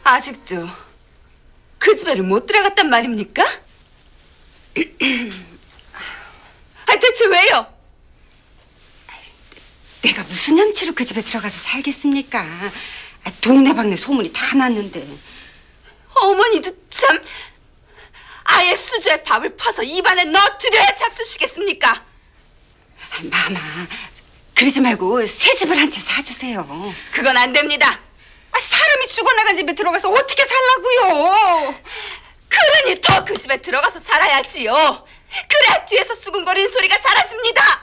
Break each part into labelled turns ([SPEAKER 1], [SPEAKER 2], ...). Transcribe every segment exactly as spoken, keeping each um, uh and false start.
[SPEAKER 1] 아직도 그 집에를 못 들어갔단 말입니까? 아, 대체 왜요?
[SPEAKER 2] 내가 무슨 냠치로 그 집에 들어가서 살겠습니까? 아, 동네방네 소문이 다 났는데.
[SPEAKER 1] 어머니도 참. 아예 수저에 밥을 퍼서 입안에 넣어드려야 잡수시겠습니까?
[SPEAKER 2] 마마, 그러지 말고 새 집을 한 채 사주세요.
[SPEAKER 1] 그건 안 됩니다.
[SPEAKER 2] 아, 사람이 죽어나간 집에 들어가서 어떻게 살라고요?
[SPEAKER 1] 그러니 더 그 집에 들어가서 살아야지요. 그래야 뒤에서 수근거리는 소리가 사라집니다.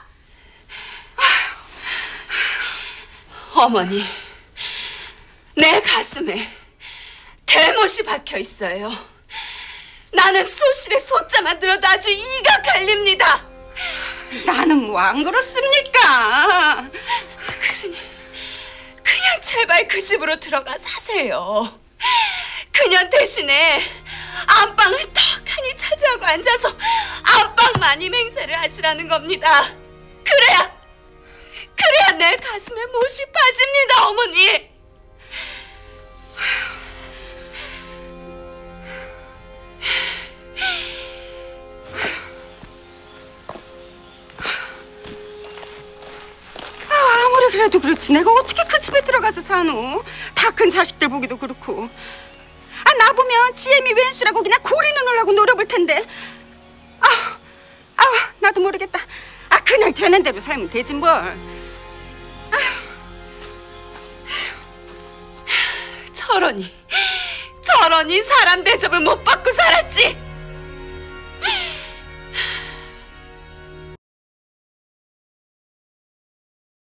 [SPEAKER 1] 어머니, 내 가슴에 대못이 박혀 있어요. 나는 소실의 소자만 들어도 아주 이가 갈립니다.
[SPEAKER 2] 나는 뭐 안 그렇습니까?
[SPEAKER 1] 그러니 그냥 제발 그 집으로 들어가 사세요. 그년 대신에 안방을 턱하니 차지하고 앉아서 안방만이 맹세를 하시라는 겁니다. 그래야 그래야 내 가슴에 못이 빠집니다, 어머니.
[SPEAKER 2] 아, 아무리 그래도 그렇지 내가 어떻게 그 집에 들어가서 사노? 다 큰 자식들 보기도 그렇고. 아, 나보면 지엠이 왼수라고 그냥 고리 눈으라고 노려볼 텐데. 아, 아, 나도 모르겠다. 아, 그냥 되는 대로 살면 되지 뭘.
[SPEAKER 1] 저러니 저러니 사람 대접을 못 받고 살았지.